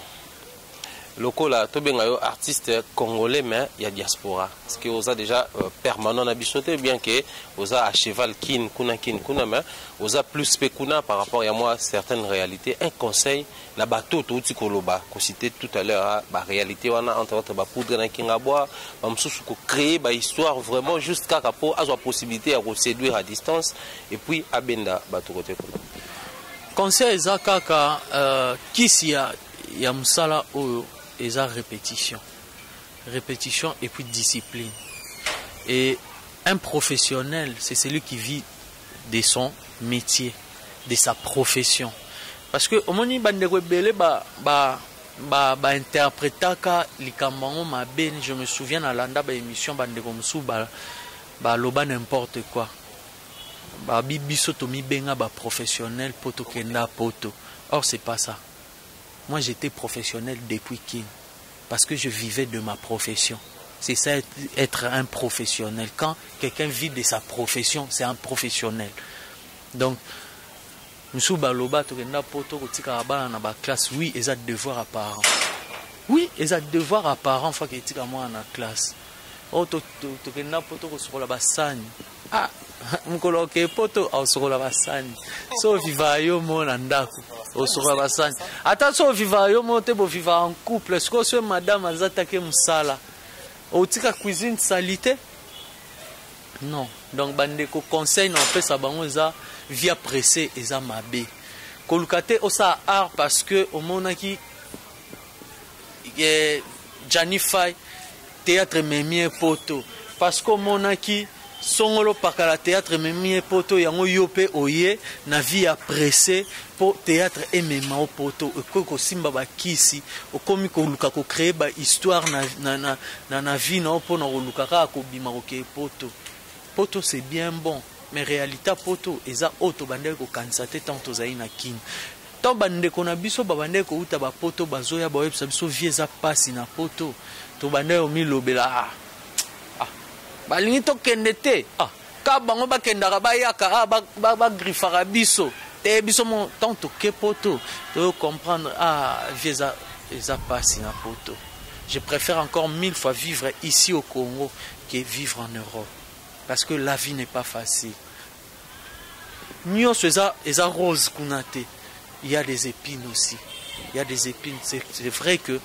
Lokola to bengayo artiste congolais mais il y a diaspora. Parce que osa déjà euh, permanent nabiso te bien que osa à cheval kin kuna kin kuna mais osa plus pekuna par rapport à moi certaines réalités. Un conseil la bateau to uti koloba ko cité tout à l'heure ba réalité wana entre autres ba poudre na kingabwa ba msusu ko créer ba histoire vraiment juste kaka po azo possibilité à séduire à distance et puis abenda bateau côté conseil za kaka euh, kisi ya ya musala oyo eza répétition répétition et puis discipline et un professionnel c'est celui qui vit de son métier de sa profession. Parce que au moni bandeko belé ba ba ba ba interprétaka likambango mabe je me souviens à landa ba émission bandeko musu ba ba loba n'importe quoi ba bibiso to mi benga ba professionnel poto kenda poto. Or c'est pas ça. Moi j'étais professionnel depuis kin parce que je vivais de ma profession. C'est ça être un professionnel. Quand quelqu'un vit de sa profession, c'est un professionnel. Donc nous baloba to kenda poto kotika bana na ba classe oui et ça devoir à parents. Oui, et ça devoir à parents fois que tika moi na classe. Oh to to kenda poto ko sokola basani. Ah, mukolo ke poto au sokola basani. So viva yo mo na ndako. Au sokola basani. Ata so viva yo mo te bo viva en couple. Est-ce que ce madame azatake musala? Au tika cuisine salité? Non. Donc bandeko conseil non fait ça bango za via pressé et ça mabé. Kolukate osa art parce que au monaki eh Janify théâtre memie poto parce que au monaki songolo pakala théâtre memie poto yango yope oye na via pressé pour théâtre emema au poto ko simba ba kisi okomi ko luka ko créer ba histoire na na na na, na vie na opo na luka ka ko bima ko poto. Poto c'est bien bon, mais réalité poto eza auto bande ko kansate tanto zaina kin. Tant bande ko na biso ba bande ko uta ba poto bazoya ba web biso vieza pasi na poto. To bande o mi lobela. Ah. Ba lingi to kendete. Ah. Ka bango ba kendaka ba yaka ba ba, ba grifara biso. Te biso mon tanto ke poto. To comprendre ah vieza eza pasi na poto. Je préfère encore mille fois vivre ici au Congo que vivre en Europe. Parce que la vie n'est pas facile. Nous sommes des roses kunate. Il y a des épines aussi. Il y a des épines. C'est vrai que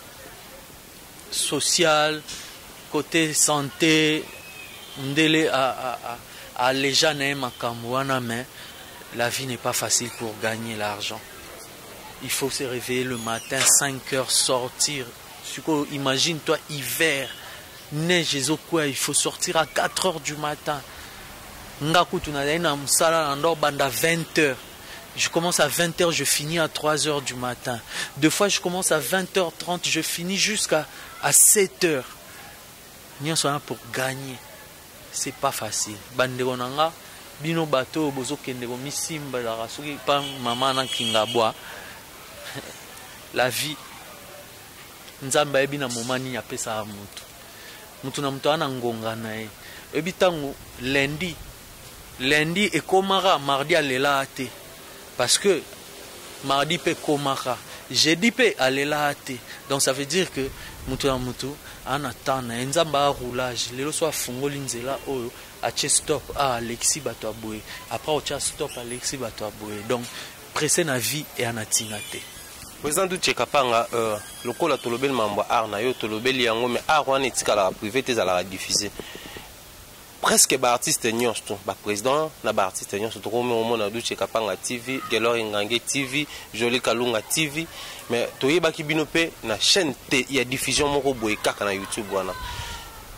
social, côté santé, on délai à à les gens n'aiment mais la vie n'est pas facile pour gagner l'argent. Il faut se réveiller le matin, cinq heures, sortir. Imagine-toi hiver. Neige et quoi, il faut sortir à quatre heures du matin. Ngaku tu n'as na musala ndor banda vingt heures. Je commence à vingt heures, je finis à trois heures du matin. Deux fois je commence à vingt heures trente, je finis jusqu'à à sept heures. Nous sommes là pour gagner. C'est pas facile. Bande onanga bino bato bozo kende ko misimba la rasoki pa mama na kingabwa. La vie nzamba ebina momani ya pesa mutu. Mutu na mutu ana ngonga na ye. Ebi tango lundi lundi e komara mardi alela ate parce que mardi pe komara jeudi pe alela ate donc ça veut dire que mutu na mutu ana tana nzamba roulage lelo so afungoli nzela oyo ache stop ah Alexis bato aboye après ocha stop Alexis bato aboye donc pressé na vie et anatinga te. Président Duche Kapanga, euh, le col a tolobel mambo arna yo tolobel yango mais arwana etika la privé te la diffuser. Presque ba artiste nyonso ba président na ba artiste nyonso to comme au monde Duche Kapanga T V, Gelor Ngange T V, Jolie Kalunga T V, mais toyeba ki binope na chaîne te ya diffusion moko boye kaka na YouTube wana.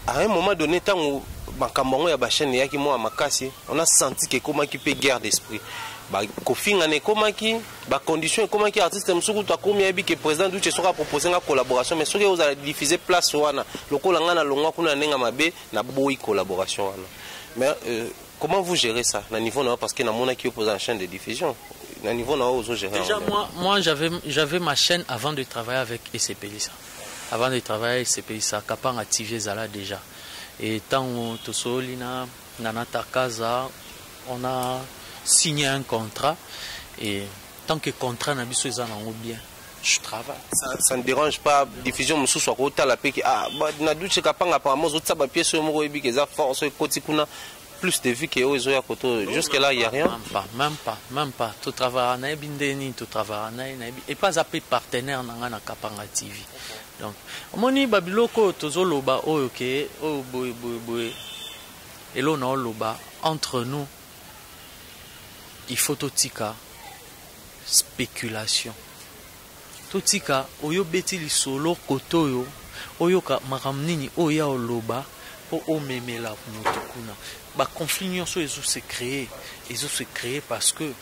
à un moment donné tant makambo ya ba chaîne yaki mo makasi on a senti que comment qui peut guerre d'esprit ba kofinga ne comment qui ba condition comment qui artiste musuku to komi yebi que président Duche soka proposer une collaboration mais soki vous allez diffuser place wana lokola ngana longwa kuna nenga mabe na boyi collaboration wana mais euh, comment vous gérez ça na niveau na parce que na mona qui oppose la chaîne de diffusion na niveau na vous gérez déjà moi moi j'avais j'avais ma chaîne avant de travailler avec E C P Lisa avant de travailler avec E C P Lisa kapang activé zala déjà et tant to solina nanata kaza on a signé un contrat et tant que contrat na biso ezana ngo bien je travaille ça, ça ne dérange pas diffusion musu soit kota la pe ah na Duche kapanga pa mozo tsaba pièce mo yebi que za force koti kuna plus de vues que aux ya koto jusque là il y a rien même pas même pas même pas tout travail na bindeni tout travail na et pas appelé partenaire na na kapanga T V donc moni babiloko tozoloba oyo ke o boy boy boy elo na loba entre nous il faut totika spéculation totika oyo beti li solo kotoyo oyo ka makamnini oya oloba po o memela mutukuna ba conflit nyonso ezo se créer ezo se créer parce que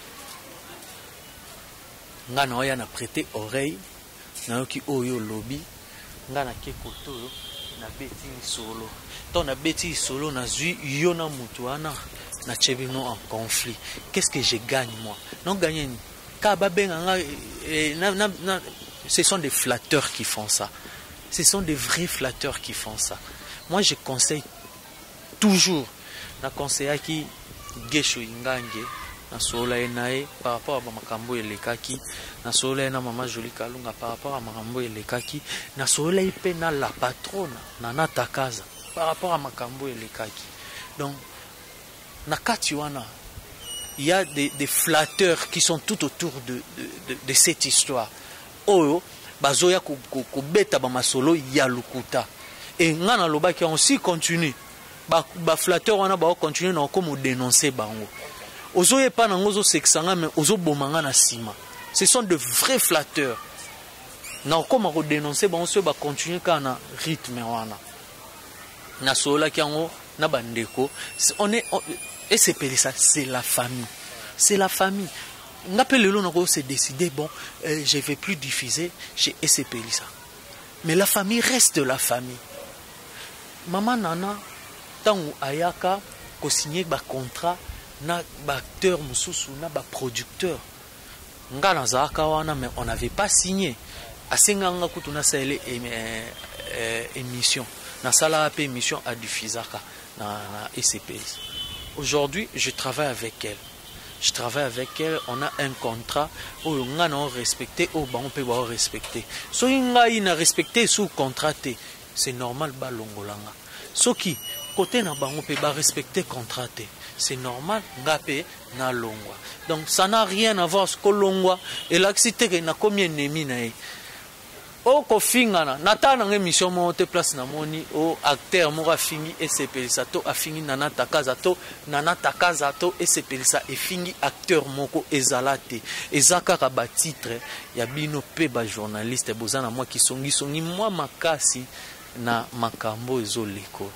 ngana oya na prêter oreille na yoki oyo lobby ngana ke kotoyo na beti ni solo to na beti solo na zui yo na mutu wana na chebino en conflit qu'est-ce que je gagne moi non gagner ni ka ba benga na na na ce sont des flatteurs qui font ça ce sont des vrais flatteurs qui font ça moi je conseille toujours na conseiller qui gesho ingange na sola enae par rapport à makambo elekaki na sola na mama Jolie Kalunga par rapport à makambo elekaki na sola ipe na la patronne na natakaza par rapport à makambo elekaki donc na katiwana il y a des, des flatteurs qui sont tout autour de, de, de, de cette histoire oyo bazoya ko ko beta ba masolo ya lukuta et ngana loba qui on si continue ba ba flatteur wana ba continuer na comme dénoncer bango ozoye pa nango zo sexanga mais ozo bomanga na sima ce sont de vrais flatteurs na comme ko dénoncer bango so ba continuer kana rythme wana na sola ki yango na bandeko on est et c'est ça c'est la famille c'est la famille ngapelelo nako se décider bon euh, je vais plus diffuser chez E C P Lisa mais la famille reste la famille maman nana tango ayaka ko signer ba contrat na ba acteur mususu na ba producteur ngana zaka wana mais on n'avait pas signé asenganga kutuna sele émission na sala pe émission à diffusaka na, na E C P Lisa. Aujourd'hui je travaille avec elle je travaille avec elle on a un contrat où on a respecté au bon on peut pas respecter so inga ina respecter sous contraté c'est normal ba longolanga so qui côté na bango peut pas respecter contraté c'est normal ngapé na longwa donc ça n'a rien à voir ce que longwa et l'accident que na combien ennemi na o ko fingana natana ngemission mo te place na moni o acteur mo fingi E C P Lisa to afingi nana takaza to nana takaza to E C P Lisa e fingi acteur moko ezalate ezaka ka ba titre ya bino pe ba journaliste bozana moi ki songi songi moi makasi na makambo ezoleko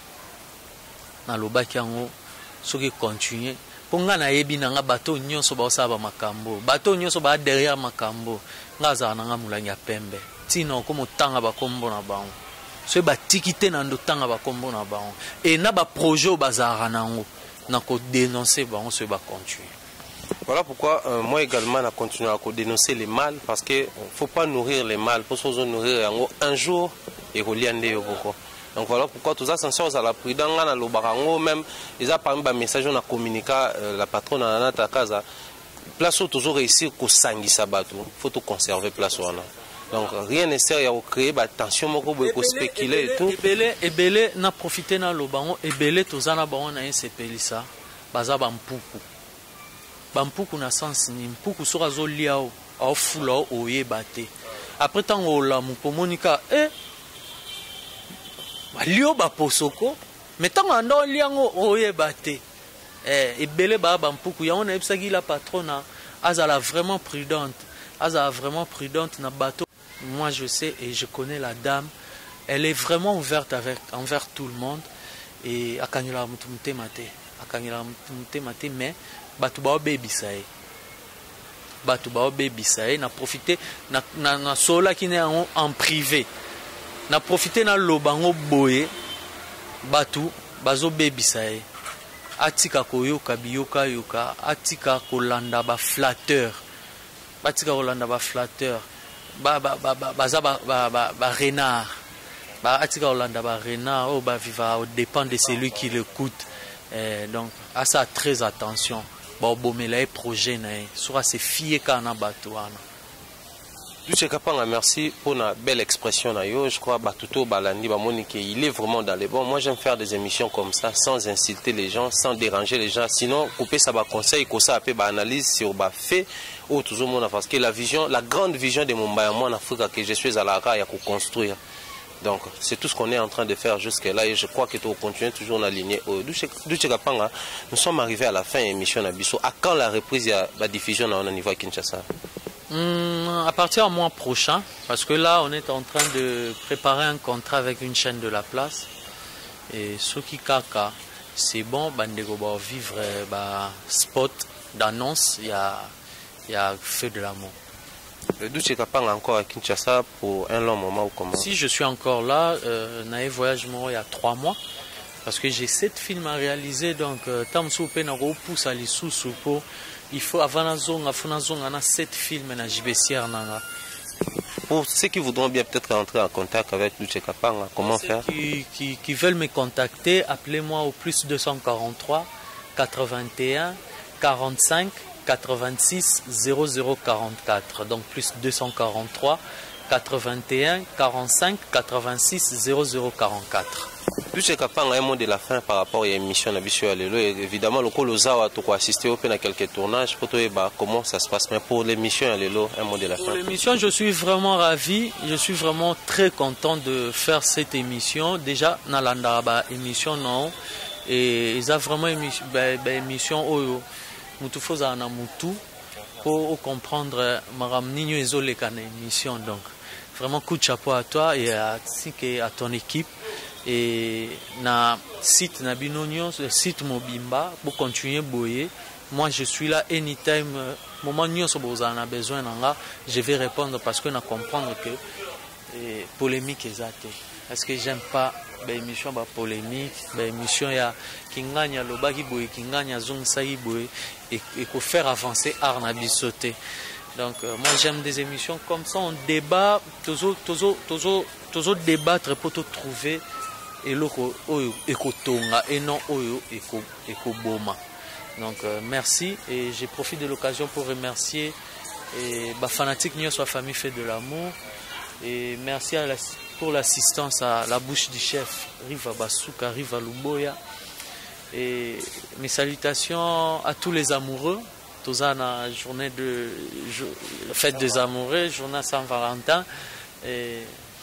na lobaki yango soki continuer ponga na yebi nanga bato nyonso ba osaba makambo bato nyonso ba derrière makambo ngaza nanga mulanya pembe tino komo tanga ba kombo na bango so ba tikite na ndo tanga ba kombo na bango et na ba projet bazara nango na ko dénoncer bango so ba continuer. Voilà pourquoi euh, moi également na continuer à dénoncer les mal parce que faut pas nourrir les mal pour se nourrir yango un jour et reliande yo boko. Donc voilà pourquoi tous ascensions à la prudence na lo barango même ils a parmi ba message on a communiqué euh, la patronne na nata casa place où toujours réussir ko sangisa bato faut tout conserver place wana donc rien ne sert à créer ba tension moko boy ko spéculer et tout ebele ebele na profiter na lobango ebele tozana bango na E C P Lisa baza ba mpuku ba mpuku na sens ni mpuku soka zo liao au fula oyeba te après tango la mupomonika eh ba lio ba posoko mais tango ando liango oyeba te eh ebele ba ba mpuku ya on a ebsaki la patrona azala vraiment prudente azala vraiment prudente na bateau. Moi je sais et je connais la dame elle est vraiment ouverte avec, envers tout le monde. Et akanyula mutumute mate, akanyula mutumute mate, mais batu bao baby sae, batu bao baby sae, na profité na na na sola qui n'est en, en privé, na profité na lobango boye, batu bazo baby sae, atika koyoka biyoka yoka, atika kolanda ba flatteur, atika kolanda ba flatteur, ba ba ba ba baza ba ba ba, ba renard. Bah, Atika Hollanda, bah, Renard, oh, bah, va dépend de celui qui l'écoute. Eh, donc, à ça, très attention. Bah, bon, mais là, projet, soit c'est fier quand on a battu. Duce Kapanga, merci pour la belle expression. Je crois que Balandi, il est vraiment dans les bons. Moi, j'aime faire des émissions comme ça, sans insulter les gens, sans déranger les gens. Sinon, couper ça, conseil, que ça, après, analyse sur le fait. Ou toujours, parce que la vision, la grande vision de mon bain, moi, en Afrique, que je suis à la raille pour construire. Donc, c'est tout ce qu'on est en train de faire jusque-là et je crois que tu continues toujours dans la lignée. Nous sommes arrivés à la fin de l'émission Nabiso. À quand la reprise de la diffusion au niveau de Kinshasa? Hum, à partir du mois prochain, parce que là, on est en train de préparer un contrat avec une chaîne de la place. Et ce qui kaka, c'est bon, bandego va vivre bah, spot d'annonce, il y a, y a Feu de l'amour. Le doute est encore à Kinshasa pour un long moment ou comment? Si je suis encore là, euh, Naïe voyage il y a trois mois, parce que j'ai sept films à réaliser, donc tam soupe na go pousse à l'issou soupo, il faut avant la zone, avant la zone, on a sept films na jibessière nanga. Pour ceux qui voudront bien peut-être rentrer en contact avec Luche Kapanga, comment ceux faire? Qui, qui, qui veulent me contacter, appelez-moi au plus deux cent quarante-trois quatre-vingt-un quarante-cinq quatre-vingt-six zéro zéro quarante-quatre, donc plus deux cent quarante-trois quatre-vingt-un quarante-cinq quatre-vingt-six zéro zéro quarante-quatre. Luche Kapanga, un mot de la fin par rapport à l'émission Nabiso Alelo. Évidemment, le Kolozawa, tu as assisté à quelques tournages pour toi, comment ça se passe. Mais pour l'émission Alelo, un mot de la fin. Pour l'émission, je suis vraiment ravi. Je suis vraiment très content de faire cette émission. Déjà, dans la émission, non. Et ils ont vraiment une émission. Mutu foza na mutu pour comprendre maram nino ezole kana émission. Donc vraiment coup de chapeau à toi et à, à ton équipe et na site na binonyo le site Mobimba pour continuer boyer. Moi je suis là anytime moment nyonso bozana besoin nanga je vais répondre parce que na comprendre que et, polémique ezate parce que j'aime pas l'émission ba polémique l'émission ya kinganya lobaki boye kinganya zongisa boye et pour faire avancer art na bisoté. Donc euh, moi j'aime des émissions comme ça, on débat toujours toujours toujours toujours débattre pour te trouver et loko oyo ekotonga et non oyo eko ekoboma. Donc euh, merci et je profite de l'occasion pour remercier et ba fanatique nyo soit famille fait de l'amour et merci à la, pour l'assistance à la bouche du chef Riva Basuka Riva Luboya. Et mes salutations à tous les amoureux. Tozana, journée de fête des amoureux, journée Saint-Valentin. Et,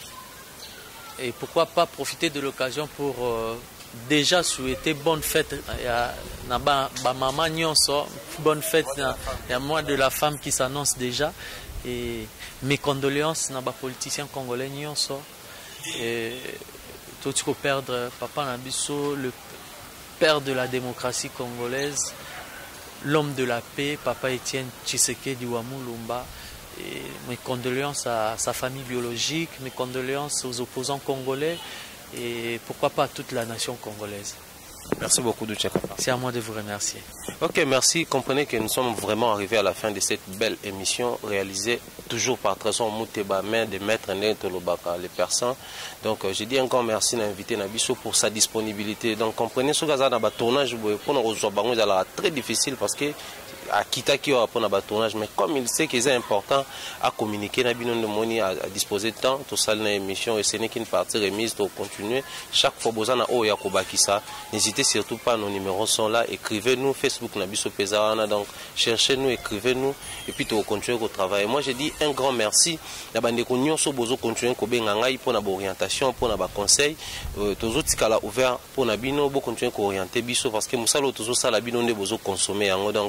et pourquoi pas profiter de l'occasion pour euh, déjà souhaiter bonne fête à ma maman Nyonso, bonne fête à moi de la femme qui s'annonce déjà. Et mes condoléances à ma politicien congolais Nyonso. Et tout ce qu'on perdre Papa Nabiso, le père de la démocratie congolaise, l'homme de la paix, Papa Étienne Tshisekedi Wamulumba. Et mes condoléances à sa famille biologique, mes condoléances aux opposants congolais et pourquoi pas à toute la nation congolaise. Merci beaucoup, Duce Kapanga. C'est à moi de vous remercier. Ok, merci. Comprenez que nous sommes vraiment arrivés à la fin de cette belle émission réalisée toujours par Trésor Mouteba, main de Maître Neto Lobaka, les personnes. Donc, euh, j'ai dit encore merci à l'invité Nabiso pour sa disponibilité. Donc, comprenez ce que dans le tournage, pour nous rejoindre, c'est très difficile parce que à quitter qui aura pour un tournage, mais comme il sait que c'est important à communiquer, à disposer de temps, tout ça dans l'émission et ce n'est qu'une partie remise pour continuer. Chaque fois que vous avez un n'hésitez surtout pas, nos numéros sont là, écrivez-nous, Facebook Nabiso Pezarana, donc cherchez-nous, écrivez-nous et puis tu continuer au travail. Moi j'ai dit un grand merci, la bande de bozo continuer pour la orientation, pour la conseil, tous autres qui sont ouverts pour la bino, pour continuer à orienter biso parce que nous savons toujours ça la bino ne bozo consommer donc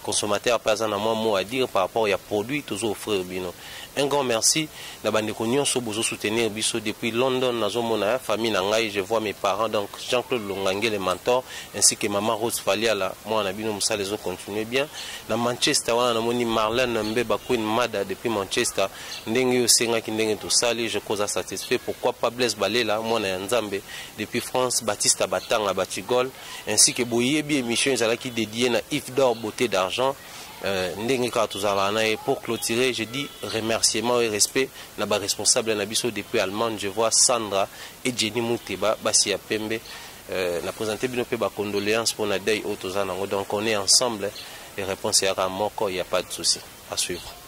consommateur pas un mot à dire par rapport à produit toujours offrir bino. Un grand merci na bande konyon so bozo soutenir biso depuis London nazo mona famille na ngai, je vois mes parents donc Jean-Claude Longange le mentor ainsi que maman Rose Faliala moi na bino musala les autres continuer bien na Manchester wana na moni Marlène Mbeba Queen Mada depuis Manchester ndenge yo senga ki ndenge to sali je cause satisfait pourquoi pas Blaise Balela moi na Nzambe depuis France Baptiste Batanga Batigol ainsi que boyebi émission ezala qui dédié na Yves d'or beauté d'argent. Euh, pour clôturer, je dis remerciements et respect na ba responsable na biso depuis Allemagne, je vois Sandra et Jenny Mouteba Basia Pembe euh, na présenté bino pe ba condoléances pour na deuil autozana donc on est ensemble et réponse à moko, il n'y a pas de souci à suivre.